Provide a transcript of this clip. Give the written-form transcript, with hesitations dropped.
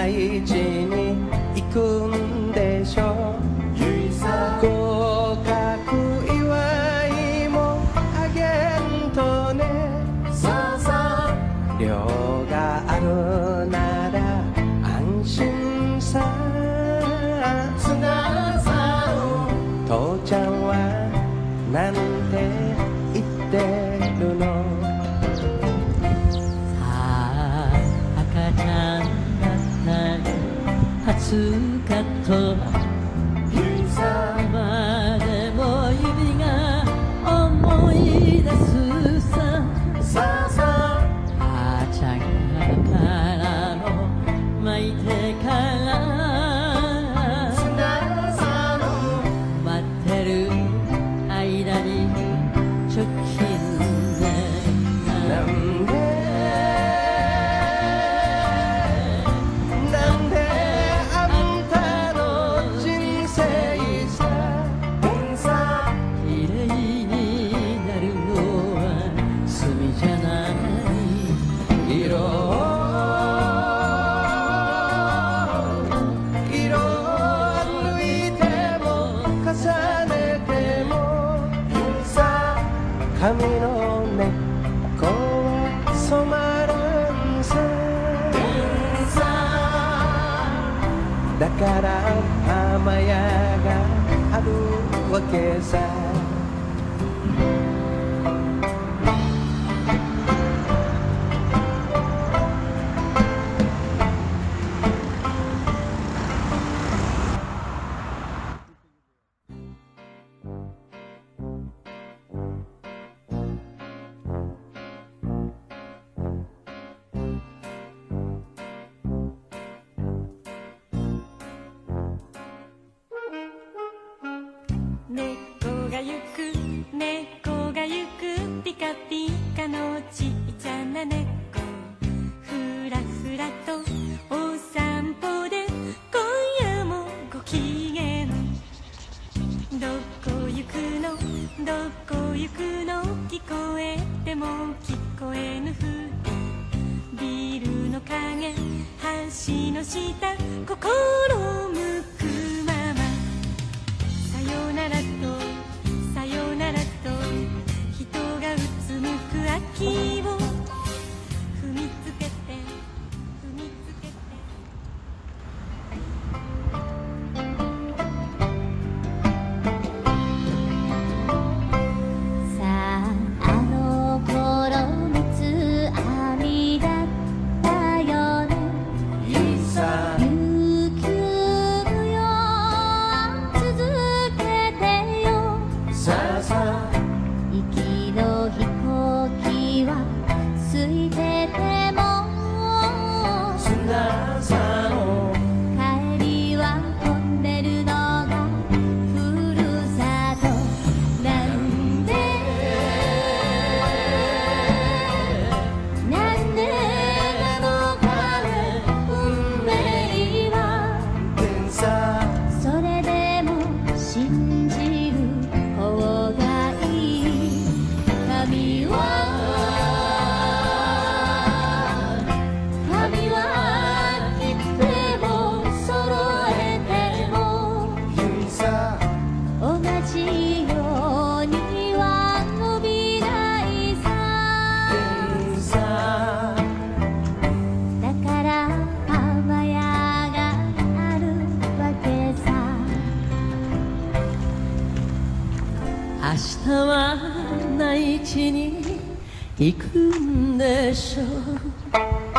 大事に行くんでしょう。合格祝いもあげんとね。寮があるなら安心さ。父ちゃんはなんて言ってるの。 さあ赤ちゃんだったり20日と今でも指が思い出すさ。母ちゃんからも巻いてから待ってる間に貯金でなんであんたの人生さ綺麗になるのは墨じゃない。 色を抜いても重ねても髪の根っこは染まらんさ。だから浜屋があるわけさ。 猫がゆくピカピカのちっちゃな猫。ふらふらとお散歩で今夜もご機嫌。どこ行くの聞こえても聞こえぬふり。ビルの影橋の下心向くまま。さよならと人がうつむく秋を踏みつけてさああの頃三つ編みだったよね。琉球舞踊続けてよ。行きの飛行機は空いてても帰りは飛んでるのがふるさと。なんでなのかね運命は。それでも信じる方がいい。髪は切っても揃えても同じようには伸びないさ。だから浜屋があるわけさ。 明日は内地に行くんでしょう。